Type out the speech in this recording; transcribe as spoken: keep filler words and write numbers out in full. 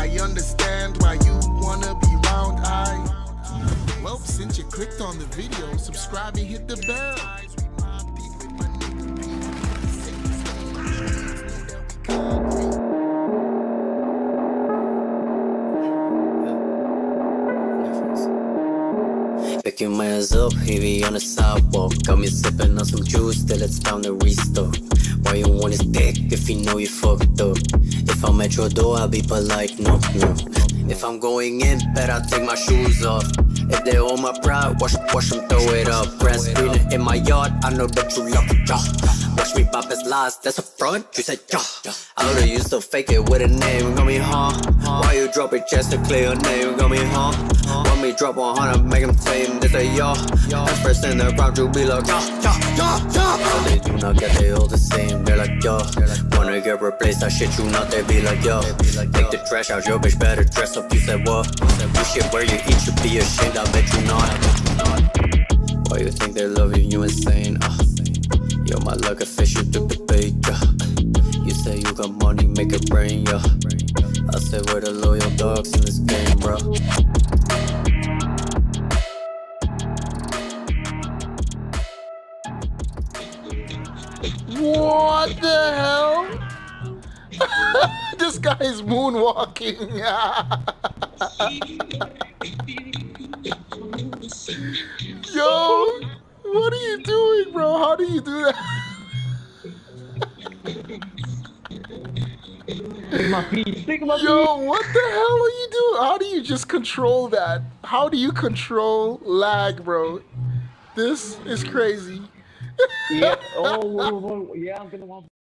I understand why you wanna be round eye. Well, since you clicked on the video, subscribe and hit the bell. Picking my ass up, heavy on the sidewalk. Got me sipping on some juice till it's time to restock. Why you want his dick if you know you fucked up? If I'm at your door, I'll be polite, knock knock. If I'm going in, bet I'll take my shoes off. If they hold my pride, watch, watch them throw it up. Grass greener in my yard, I know that you love it, yeah. Watch me pop his lies, that's a front, you said yeah. I know you still fake it with a name, got me huh? Why you drop it just to clear your name, got me huh? Want me drop one hundred, make him tame, they say yeah. At first in the crowd, you be like yeah, yeah, yeah, yeah. Oh, they do not get, they all the same, they're like yeah. Wanna get replaced, I shit you not, they be like yeah. Take the trash out, your bitch better dress up, you said what? You shit where you eat, you be ashamed, I bet you not. Why you think they love you, you insane, uh. Yo, my lucky fish, you took the bait, yeah. You say you got money, make it rain, yeah. I said we're the loyal dogs in this game, bro. What the hell? This guy is moonwalking. Yo, what are you doing, bro? How do you do that? My feet, stick my feet. Yo, what the hell are you doing? How do you just control that? How do you control lag, bro? This is crazy. Yeah. Oh, yeah. I'm gonna want.